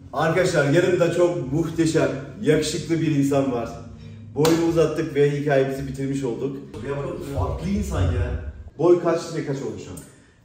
Arkadaşlar yanımda çok muhteşem, yakışıklı bir insan var. Boyunu uzattık ve hikayemizi bitirmiş olduk. Ya bak, farklı insan ya. Boy kaç ve kaç oldu şu an?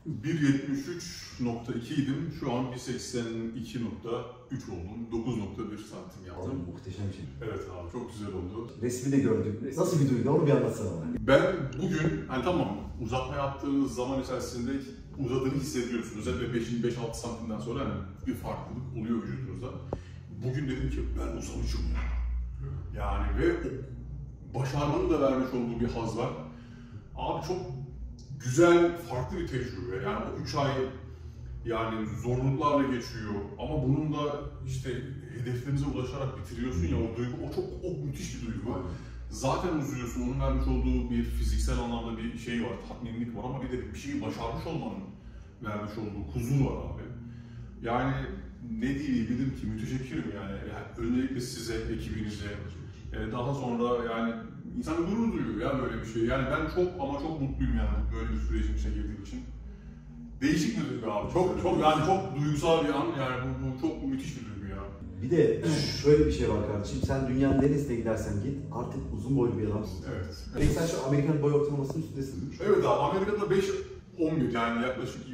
1.73.2 idim. Şu an 1.82.3 oldum. 9.1 santim yaptım. Oğlum muhteşem bir şey. Evet abi, çok güzel oldu. Resmi de gördüm. Nasıl bir duygu? Onu bir anlatsana bana. Ben bugün, hani tamam, uzatma yaptığınız zaman içerisinde uzadığını hissediyorsunuz. Özellikle 5-6 santimden sonra hani bir farklılık oluyor vücudunuzda. Bugün dedim ki ben uzamışım ya. Yani ve başarmanın da vermiş olduğu bir haz var. Abi çok güzel, farklı bir tecrübe. Yani o 3 ay yani zorluklarla geçiyor ama bunun da işte hedeflerinize ulaşarak bitiriyorsun ya, o duygu, o müthiş bir duygu. Zaten uzuyorsun, onun vermiş olduğu bir fiziksel anlamda bir şey var, tatminlik var ama bir de bir şeyi başarmış olmanın vermiş olduğu huzur var abi. Yani ne diyebilirim ki, müteşekkirim yani öncelikle size, ekibinize, daha sonra yani insan gurur duyuyor ya böyle bir şey. Yani ben çok ama çok mutluyum yani böyle bir sürecin içine girdiğim için. Değişik bir duygu abi. Çok duygusal bir an yani bu çok müthiş bir duygu ya. Bir de şöyle bir şey var kardeşim. Sen dünyanın neresine gidersen git artık uzun boylu bir adamsın. Evet. Peki sen şu Amerikan boy ortalamasının üstündesin. Evet abi, Amerika'da 5-11 yani yaklaşık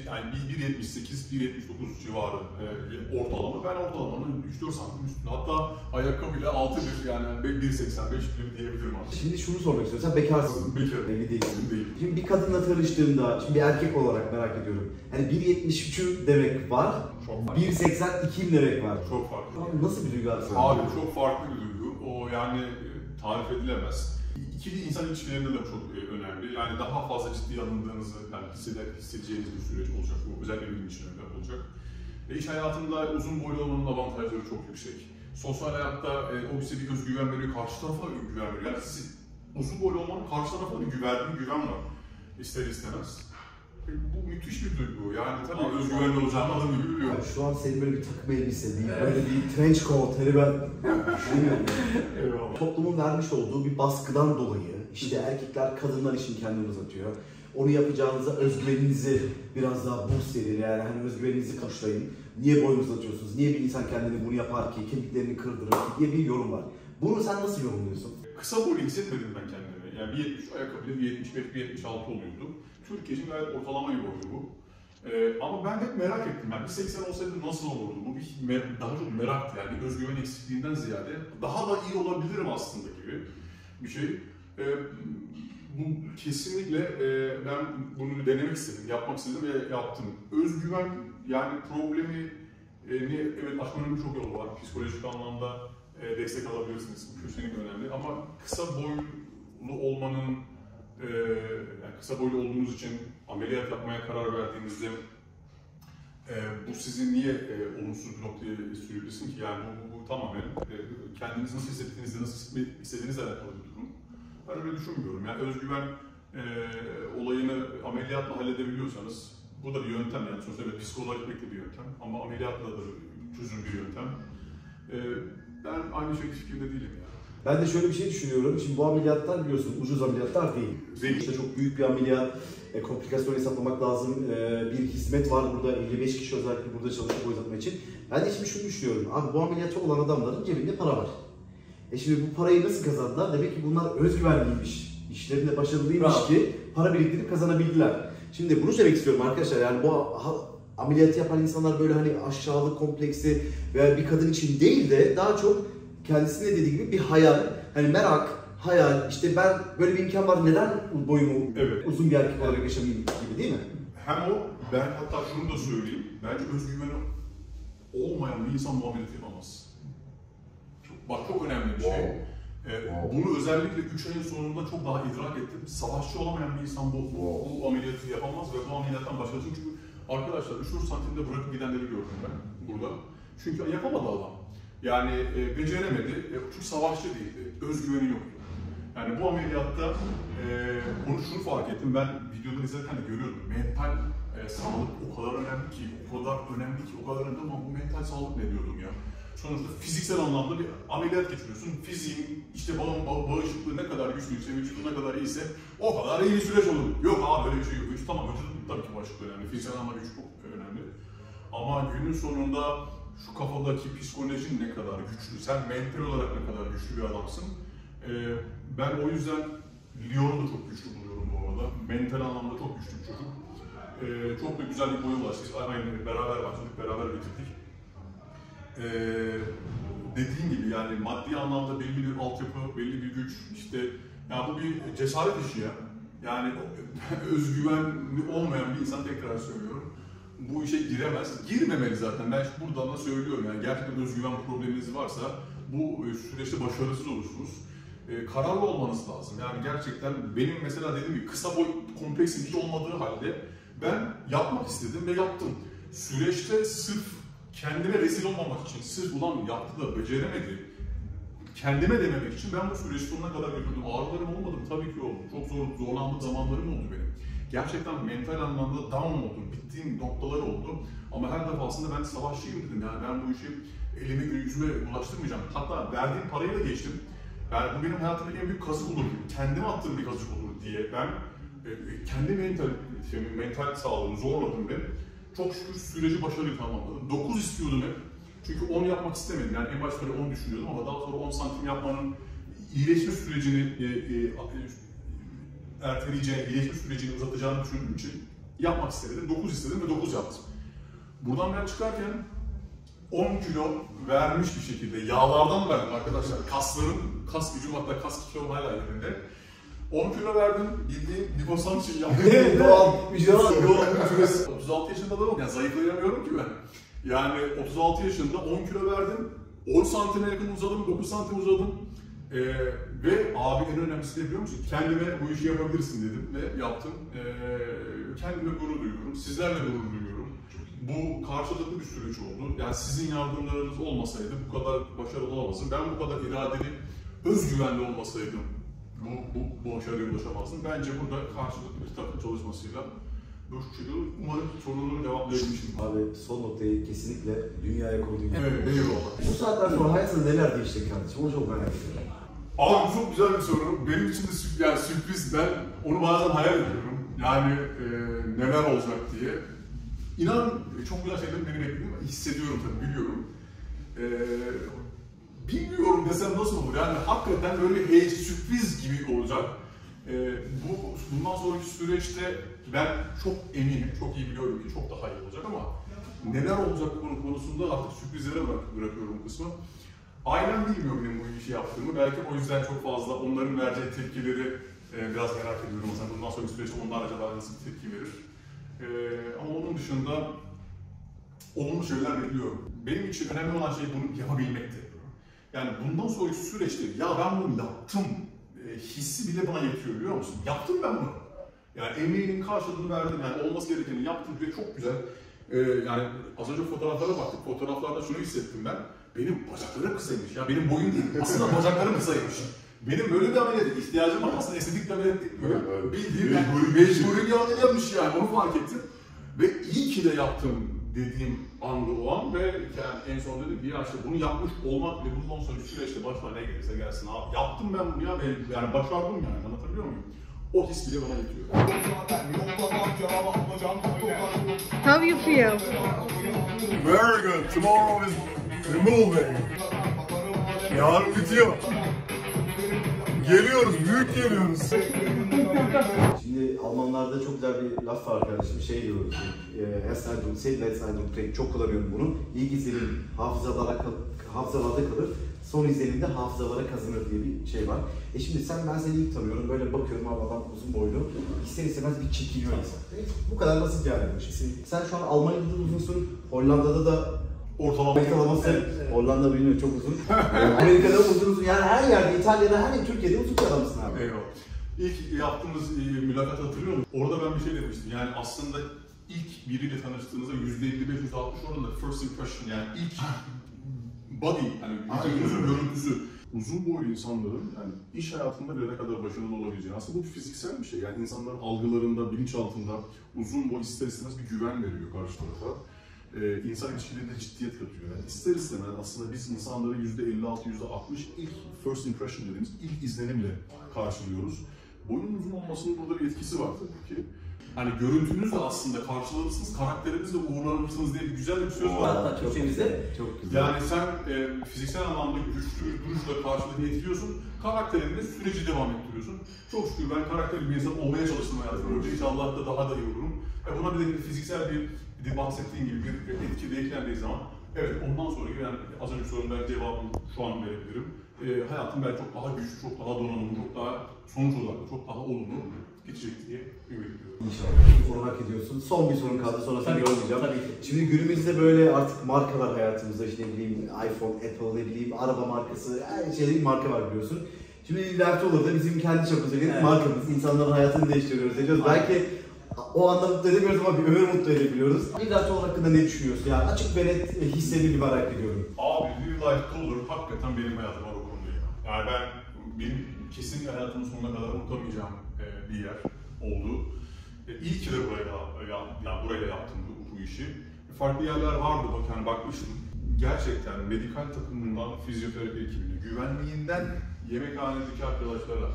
1.78-1.79 civarı ortalama. Ben ortalamanın 3-4 santim üstünde. Hatta ayakkabıyla 6-1 yani 1.85 diyebilirim abi. Şimdi şunu sormak istiyorum. Sen bekarsın. Bekarım. Evli değilsin. Değil. Şimdi bir kadınla tanıştığında, şimdi bir erkek olarak merak ediyorum. Hani 1.73 demek var, Çok farklı. 1.82 demek var. Çok farklı. Abi nasıl bir duygu aslında? Abi çok farklı bir duygu. O yani tarif edilemez. İkili insan ilişkilerinde de çok önemli. Yani daha fazla ciddiye alındığınızı yani hissedeceğiniz bir süreç olacak. Bu özellikle benim için öyle olacak. İş hayatında uzun boylu olmanın avantajları çok yüksek. Sosyal hayatta o size bir özgüven veriyor, karşı tarafa güven veriyor. Yani uzun boylu olmanın karşı tarafa bir güven var. İster istemez. Bu müthiş bir duygu. Yani tabii özgüvenli olacağım adam gibi biliyorum. Abi şu an senin böyle bir takım elbise değil, böyle bir trench coat, hani ben düşünmüyorum. Toplumun vermiş olduğu bir baskıdan dolayı işte erkekler kadınlar için kendini uzatıyor. Onu yapacağınıza özgüveninizi biraz daha boost edin, yani hani özgüveninizi kuşlayın. Niye boyunu uzatıyorsunuz? Niye bir insan kendini bunu yapar ki, kemiklerini kırdırır ki diye bir yorum var. Bunu sen nasıl yorumluyorsun? Kısa boylu hissetmedim ben kendimi. Yani 1.73 ayakkabıyla 1.75-1.76 oluyordu. Türkiye için gayet ortalama bir boydu bu. Ama ben hep merak ettim. Yani 1.80 olsaydı nasıl olurdu? Bu daha çok meraktı yani, bir özgüven eksikliğinden ziyade daha da iyi olabilirim aslında gibi bir şey. Bu kesinlikle ben bunu denemek istedim, yapmak istedim ve yaptım. Özgüven yani problemi evet aşmanın birçok yolu var. Psikolojik anlamda destek alabilirsiniz. Bu kesinlikle önemli. Ama kısa boylu olmanın yani kısa boylu olduğunuz için ameliyat yapmaya karar verdiğinizde bu sizi niye olumsuz bir noktaya sürüklesin ki? Yani bu tamamen kendinizi nasıl hissettiğinizle, nasıl istediğinizle alakalı bir durum. Ben öyle düşünmüyorum. Yani özgüven olayını ameliyatla halledebiliyorsanız, bu da bir yöntem yani sonuçta psikoloğa gitmek de bir yöntem ama ameliyatla da çözüm bir yöntem. Ben aynı fikirde değilim yani. Ben de şöyle bir şey düşünüyorum. Şimdi bu ameliyatlar biliyorsun ucuz ameliyatlar değil. İşte çok büyük bir ameliyat, komplikasyon hesaplamak lazım. Bir hizmet var burada, 55 kişi özellikle burada çalışıyor boy uzatma için. Ben de şimdi şunu düşünüyorum. Abi bu ameliyatı olan adamların cebinde para var. Şimdi bu parayı nasıl kazandılar? Demek ki bunlar özgüvenliymiş, işlerinde başarılıymış ki para biriktirip kazanabildiler. Şimdi bunu söylemek istiyorum arkadaşlar. Yani bu ameliyatı yapan insanlar böyle hani aşağılık kompleksi veya bir kadın için değil de daha çok kendisine dediği gibi bir hayal, hani merak, hayal, işte ben böyle bir imkan var, neden boyumu uzun bir erkek olarak yaşamayayım gibi değil mi? Hem o, ben hatta şunu da söyleyeyim, bence özgüveni olmayan bir insan bu ameliyatı yapamaz. Bak çok önemli bir şey. Bunu özellikle 3 ayın sonunda çok daha idrak ettim. Savaşçı olamayan bir insan bu ameliyatı yapamaz ve bu ameliyattan başlasın. Çünkü arkadaşlar 3-4 santimde bırakıp gidenleri gördüm ben burada. Çünkü yapamadı adam. Yani beceremedi, çünkü savaşçı değildi, özgüveni yoktu. Yani bu ameliyatta şunu fark ettim, ben videodan izlerken de görüyordum. Mental sağlık o kadar önemli ki, o kadar önemli ama bu mental sağlık ne diyordum ya. Sonuçta fiziksel anlamda bir ameliyat geçiriyorsun. Fiziğin, işte bağışıklığı ne kadar güçlüyse, vücudun ne kadar iyiyse o kadar iyi bir süreç olur. Yok abi böyle bir şey yok. Tamam vücudun tabii ki bağışıklığı önemli, fiziksel anlamda güç çok önemli. Ama günün sonunda şu kafadaki psikolojin ne kadar güçlü, sen mental olarak ne kadar güçlü bir adamsın. Ben o yüzden Leon'u da çok güçlü buluyorum bu arada. Mental anlamda çok güçlü bir çocuk. Çok da güzel bir boyu var. Aynı beraber başladık, beraber bitirdik. Dediğin gibi yani maddi anlamda belli bir altyapı, belli bir güç, işte ya bu bir cesaret işi ya. Yani özgüvenli olmayan bir insan, tekrar söylüyorum, bu işe giremez. Girmemeli zaten. Ben buradan da söylüyorum yani gerçekten özgüven probleminiz varsa bu süreçte başarısız olursunuz. Kararlı olmanız lazım. Yani gerçekten benim mesela dediğim gibi kısa boy kompleksim hiç olmadığı halde ben yapmak istedim ve yaptım. Süreçte sırf kendime rezil olmamak için, sırf ulan yaptı da beceremedi, kendime dememek için ben bu süreci sonuna kadar götürdüm. Ağrılarım olmadı mı? Tabii ki oldu. Çok zorlandığım zamanlarım oldu benim. Gerçekten mental anlamda down oldum, bittiğim noktalar oldu. Ama her defasında ben savaşçıyım dedim. Yani ben bu işi elime yüzüme bulaştırmayacağım. Hatta verdiğim parayı da geçtim. Yani bu benim hayatımdaki en büyük kazık olur, kendime attığım bir kazık olur diye ben kendi mental sağlığımı zorladım ve çok şükür süreci başarıyla tamamladım. 9 istiyordum hep. Çünkü 10 yapmak istemedim. Yani en başta 10 düşünüyordum ama daha sonra 10 santim yapmanın iyileşme sürecini erteleyeceğini, iyileşme sürecini uzatacağını düşündüğüm için yapmak istemedim. 9 istedim ve 9 yaptım. Buradan ben çıkarken 10 kilo vermiş bir şekilde, yağlardan verdim arkadaşlar. Kas gücüm, hatta kas kilom hala yerinde. 10 kilo verdim, bildiğim liposan için yaptım. Doğal vücuda. 36 yaşında adamım, yani zayıflayamıyorum ki ben. Yani 36 yaşında 10 kilo verdim, 10 santime yakın uzadım, 9 santim uzadım. Ve abi en önemlisi de biliyor musun? Kendime bu işi yapabilirsin dedim ve yaptım. Kendime gurur duyuyorum, sizlerle gurur duyuyorum. Bu karşılıklı bir süreç oldu. Yani sizin yardımlarınız olmasaydı bu kadar başarılı olamazdım. Ben bu kadar iradeli, özgüvenli olmasaydım bu başarıya ulaşamazdım. Bence burada karşılıklı bir takım çalışmasıyla bu şekilde umarım sorunları cevaplayabilmişim. Abi son noktayı kesinlikle dünyaya koyduğun gibi. Evet, eyvallah. Bu saatler sonra hayatında neler değişti kardeşim? Onu çok merak ediyorum. Abi çok güzel bir soru. Benim için de yani sürpriz. Ben onu bazen hayal ediyorum. Yani neler olacak diye. İnan çok güzel şeyler beni bekliyor. Hissediyorum tabii, biliyorum. Bilmiyorum desem nasıl olur? Yani hakikaten böyle bir sürpriz gibi olacak. Bundan sonraki süreçte ben çok eminim, çok iyi biliyorum ki çok daha iyi olacak ama neler olacak konusunda artık sürprizlere bırakıyorum kısmı. Ailem bilmiyor benim bu işi yaptığımı. Belki o yüzden çok fazla onların vereceği tepkileri biraz merak ediyorum. Mesela bundan sonraki süreçte onlar acaba nasıl bir tepki verir? Ama onun dışında olumlu şeyler bekliyorum. Benim için önemli olan şey bunu yapabilmekti. Yani bundan sonraki süreçte ya ben bunu yaptım hissi bile bana yetiyor, biliyor musun? Yaptım ben bunu. Yani emeğinin karşılığını verdim, yani olması gerekeni yaptım ve çok güzel. Yani az önce fotoğraflara baktık, fotoğraflarda şunu hissettim ben. Benim bacaklarım kısaymış ya, benim boyum değil. Aslında bacaklarım kısaymış. Benim böyle bir ameliyata ihtiyacım var, aslında estetik bir ameliyat değil. Bildiğim mecburi bir ameliyatmış yani, onu fark ettim. Ve iyi ki de yaptım dediğim andı o an ve yani en son dedim ki ya işte bunu yapmış olmak ve bundan sonra süreçte başına ne gelirse gelsin abi. Yaptım ben bunu ya, yani başardım yani, anlatabiliyor muyum? O his bile bana yetiyor. How you feel? Very good. Tomorrow is removing. Yarın bitiyor. Geliyoruz, büyük geliyoruz. Şimdi Almanlarda çok güzel bir laf var kardeşim, şey diyoruz, Erstheilung, Seydleitsheilung, çok kullanıyorum bunu. İlk izlenim hafızalarda kalır, son izlenim de hafızalara kazanır diye bir şey var. Şimdi ben seni ilk tanıyorum, böyle bakıyorum abi adam uzun boylu, ister istemez bir çekiniyor insan. Bu kadar basit yani. Sen şu an Almanya'da da uzunsun, Hollanda'da da ortalaması, evet. Hollanda bilmiyorum çok uzun. Amerika'da uzun, yani her yerde, İtalya'da, her Türkiye'de uzun bir adamsın abi. Eyvallah. İlk yaptığımız mülakat hatırlıyor musun? Orada ben bir şey demiştim. Yani aslında ilk biriyle tanıştığınızda %55-%60 oranında first impression, yani ilk body, yani yüzün görüntüsü. Uzun boylu insanların yani iş hayatında bile ne kadar başarılı olabileceğini, aslında bu fiziksel bir şey. Yani insanların algılarında, bilinçaltında uzun boy ister istemez bir güven veriyor karşı tarafa. İnsan ilişkilerinde ciddiyet katıyor. Yani ister istemez aslında biz insanları %56-%60 ilk first impression dediğimiz ilk izlenimle karşılıyoruz. Boyunun uzun olmasının burada bir etkisi var tabii ki. Hani görüntünüzle aslında karşılanırsınız, karakterinizle uğurlanırsınız diye bir güzel bir söz var. Türkçemizde çok güzel. Yani sen fiziksel anlamda güçlü bir duruşla karşıdakini etkiliyorsun, karakterinle süreci devam ettiriyorsun. Çok şükür ben karakterli bir insan olmaya çalıştım hayatım boyunca. İnşallah da daha da iyi olurum. Buna bir de fiziksel bir de bahsettiğin gibi bir etki de eklendiği zaman, evet ondan sonra yani az önce sorunun ben cevabını şu an verebilirim. Hayatım belki çok daha güçlü, çok daha donanımlı, çok daha sonuç olarak çok daha olumlu geçecek diye ümit ediyorum. İnşallah. Onu hak ediyorsun. Son bir sorun kaldı, sonra seni yormayacağım. Şimdi günümüzde böyle artık markalar hayatımızda, işte ne bileyim iPhone, Apple, ne bileyim araba markası, her şeyde bir marka var biliyorsun. Şimdi Left Over'da bizim kendi çapımızda bir markamız, insanların hayatını değiştiriyoruz ediyoruz. Belki o anda mutlu edemiyoruz ama bir ömür mutlu edebiliyoruz. Bir Left Over hakkında ne düşünüyorsun? Yani açık ve net hislerini merak ediyorum. Abi Real Life Color hakikaten benim hayatıma o konuda ya. Yani benim kesinlikle hayatımın sonuna kadar unutamayacağım bir yer oldu. İyi ki de buraya yaptım bu işi. Farklı yerler vardı bak, yani bakmıştım. Gerçekten medikal takımından fizyoterapi ekibine, güvenliğinden yemekhanedeki arkadaşlara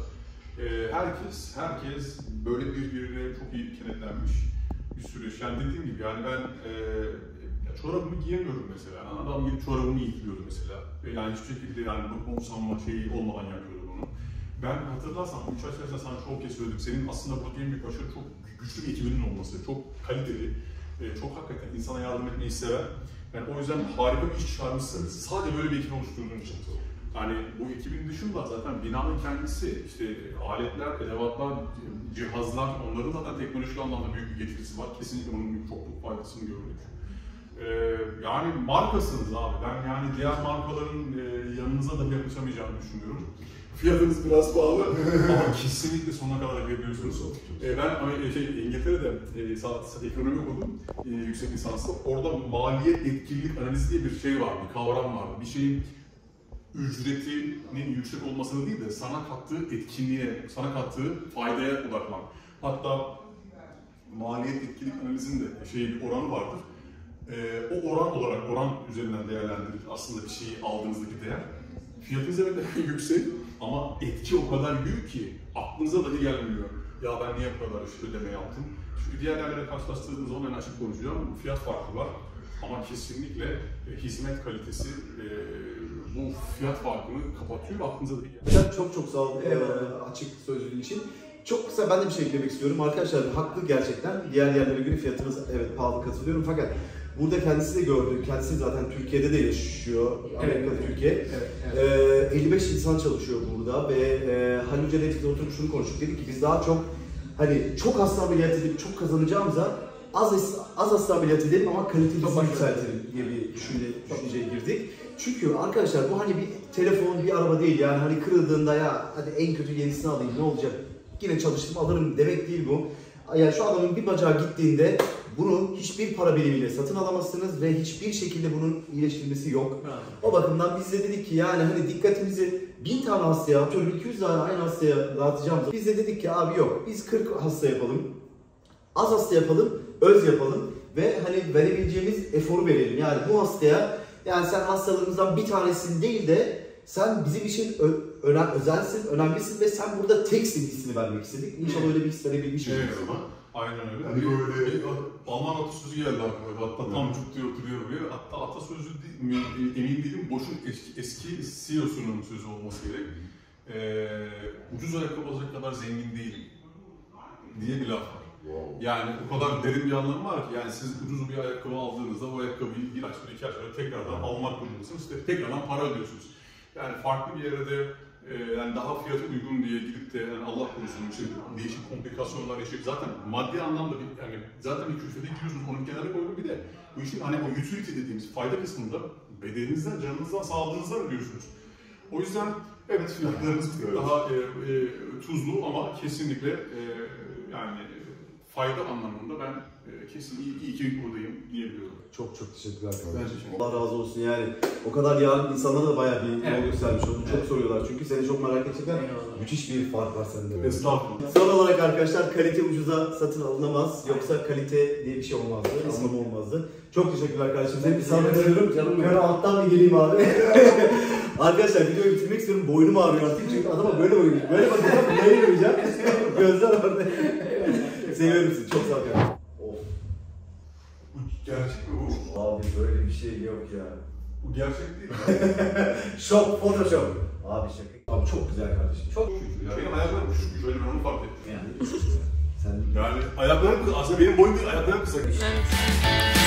herkes böyle birbirine çok iyi kenetlenmiş bir süreç. Yani dediğim gibi yani ben çorabımı giyemiyorum mesela. Yani adam gidip çorabımı yıkıyordu mesela. Yani hiçbir şekilde yani bu sanma şeyi olmadan yapıyordu bunu. Ben hatırlarsan 3 ay içerisinde sana çok kez söyledim. Senin aslında bu en büyük başarı çok güçlü bir ekibinin olması, çok kaliteli, çok hakikaten insana yardım etmeyi seven. Yani o yüzden harika bir iş çıkarmışsınız. Sadece böyle bir ekip oluşturduğun için. Yani bu ekibin dışında zaten binanın kendisi, işte aletler, edevatlar, cihazlar, onların zaten teknolojik anlamda büyük bir getirisi var. Kesinlikle bunun çok faydasını gördük. Yani markasınız abi. Ben yani diğer markaların yanınıza da yaklaşamayacağını düşünüyorum. Fiyatınız biraz pahalı ama kesinlikle sonuna kadar hak ediyorsunuz. Ben İngiltere'de ekonomi okudum, yüksek lisanslı. Orada maliyet etkinlik analizi diye bir şey var, bir kavram var. Bir şeyin ücretinin yüksek olmasını değil de sana kattığı etkinliğe, sana kattığı faydaya odaklan. Hatta maliyet etkinlik analizinde bir oranı vardır. O oran üzerinden değerlendirilir aslında bir şeyi aldığınızdaki değer. Fiyatınız evet yüksek ama etki o kadar büyük ki aklınıza dahi gelmiyor. Ya ben niye bu kadar ödeme yaptım? Çünkü diğer yerlere karşılaştırdığınız zaman en açık konuşacağım, fiyat farkı var. Ama kesinlikle hizmet kalitesi bu fiyat farkını kapatıyor, aklınıza dahi gelmiyor. Çok sağ ol açık sözlülüğün için. Çok kısa ben de bir şey eklemek istiyorum. Arkadaşlar haklı gerçekten. Diğer yerlere göre fiyatınız evet pahalı, katılıyorum fakat burada kendisi de gördü. Kendisi zaten Türkiye'de de yaşıyor. Amerika'da, Türkiye. 55 insan çalışıyor burada ve Halil Hoca ile oturup şunu konuştuk. Dedik ki biz daha çok hani çok hasta ameliyat edip çok kazanacağımıza az hasta ameliyat edelim ama kalitemizi yükseltelim diye bir düşünceye girdik. Çünkü arkadaşlar bu hani bir telefon, bir araba değil yani hani kırıldığında ya hadi en kötü yenisini alayım ne olacak? Yine çalıştım alırım demek değil bu. Yani şu adamın bir bacağı gittiğinde bunu hiçbir para birimiyle satın alamazsınız ve hiçbir şekilde bunun iyileştirilmesi yok. O bakımdan biz de dedik ki yani hani dikkatimizi 1000 tane hastaya atıyorum 200 tane aynı hastaya dağıtacağımız. Biz de dedik ki abi yok biz 40 hasta yapalım, az hasta yapalım, öz yapalım ve hani verebileceğimiz eforu verelim. Yani bu hastaya yani sen hastalarımızdan bir tanesini değil de sen bizim için özelsin, önemlisin ve sen burada teksin hissini vermek istedik. İnşallah öyle bir his verebilmiş miyiz? Evet ama aynen öyle. Hani böyle Alman atasözü geldi aklıma. Hatta tam cuk diye oturuyor böyle. Hatta atasözü emin değilim. Boş'un eski CEO'sunun sözü olması gerek. Ucuz ayakkabı alacak kadar zengin değilim diye bir laf var. Wow. Yani o kadar derin bir anlamı var ki yani siz ucuz bir ayakkabı aldığınızda o ayakkabıyı bir ay sonra 2 ay sonra tekrardan almak durumundasınız. İşte tekrardan para ödüyorsunuz. Yani farklı bir yere de yani daha fiyatı uygun diye gidip de yani Allah korusun için değişik komplikasyonlar yaşayıp zaten maddi anlamda yani zaten bir külfete giriyorsunuz onu kenara koydum bir de bu işin hani o utility dediğimiz fayda kısmında bedeninizden, canınızdan, sağlığınızdan ödüyorsunuz. O yüzden evet fiyatlarınız daha tuzlu ama kesinlikle yani fayda anlamında ben kesin iyi ki buradayım diyebiliyorum. Çok teşekkürler kardeşim. Allah razı olsun yani. O kadar yarın insanlara da bayağı bir yol göstermiş oldun. Çok soruyorlar çünkü seni çok merak edecekler. Müthiş bir fark var sende. Estağfurullah. Son olarak arkadaşlar kalite ucuza satın alınamaz. Yoksa kalite diye bir şey olmazdı. Anlamı olmazdı. Çok teşekkürler kardeşim. Seni bir sabret ediyorum. Şöyle alttan bir geleyim abi. Arkadaşlar videoyu bitirmek istiyorum. Boynum ağrıyor artık çünkü adama böyle bakıyorum. Böyle bakacağım, böyle yürüyeceğim. Gözler orada. Seviyorum sizi. Çok sağ olun. Of. Bu gerçek mi bu? Abi böyle bir şey yok ya. Bu gerçek değil mi? Şok, photoshop. Abi şaka. Abi çok güzel kardeşim. Çok Ya benim ayaklarım küçükmüş, öyle ben onu fark ettim. yani. Sen Yani ayaklarım kısa, aslında benim boyum değil, ayaklarım kısa. Evet.